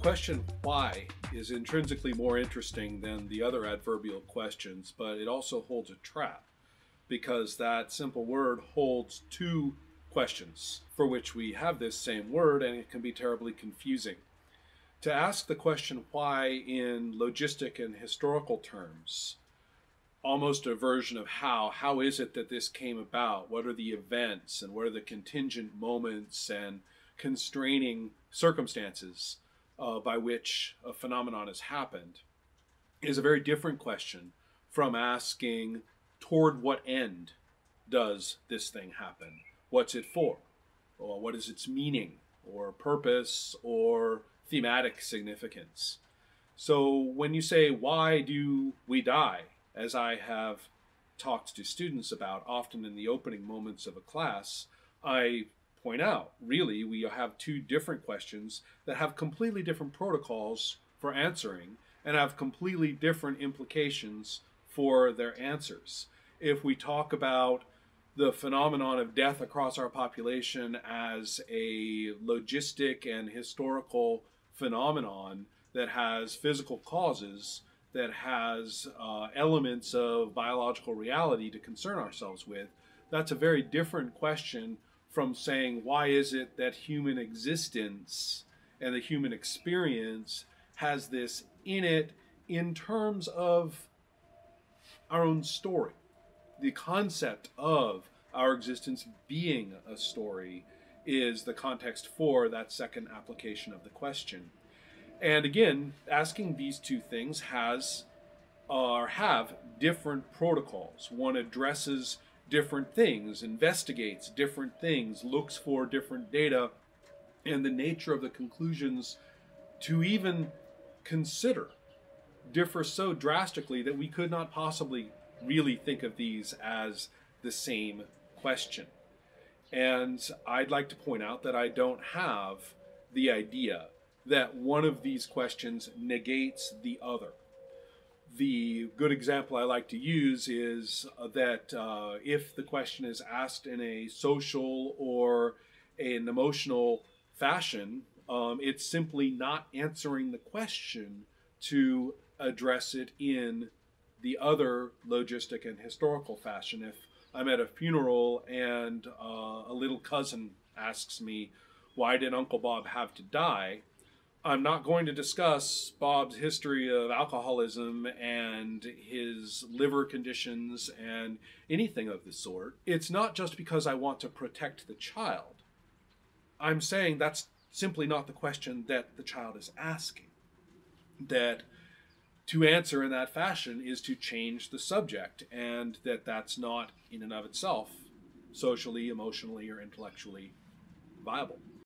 question why is intrinsically more interesting than the other adverbial questions, but it also holds a trap because that simple word holds two questions for which we have this same word, and it can be terribly confusing. To ask the question why in logistic and historical terms, almost a version of how is it that this came about? What are the events and what are the contingent moments and constraining circumstances by which a phenomenon has happened, is a very different question from asking toward what end does this thing happen? What's it for? Or what is its meaning or purpose or thematic significance? So when you say, why do we die, as I have talked to students about often in the opening moments of a class, I point out, really, we have two different questions that have completely different protocols for answering and have completely different implications for their answers. If we talk about the phenomenon of death across our population as a logistic and historical phenomenon that has physical causes, that has elements of biological reality to concern ourselves with, that's a very different question from saying, why is it that human existence and the human experience has this in it in terms of our own story? The concept of our existence being a story is the context for that second application of the question. And again, asking these two things have different protocols. One addresses different things, investigates different things, looks for different data, and the nature of the conclusions to even consider differ so drastically that we could not possibly really think of these as the same question. And I'd like to point out that I don't have the idea that one of these questions negates the other. The good example I like to use is that if the question is asked in a social or an emotional fashion, it's simply not answering the question to address it in the other logistic and historical fashion. If I'm at a funeral and a little cousin asks me, why did Uncle Bob have to die? I'm not going to discuss Bob's history of alcoholism and his liver conditions and anything of the sort. It's not just because I want to protect the child. I'm saying that's simply not the question that the child is asking. That to answer in that fashion is to change the subject, and that's not in and of itself socially, emotionally, or intellectually viable.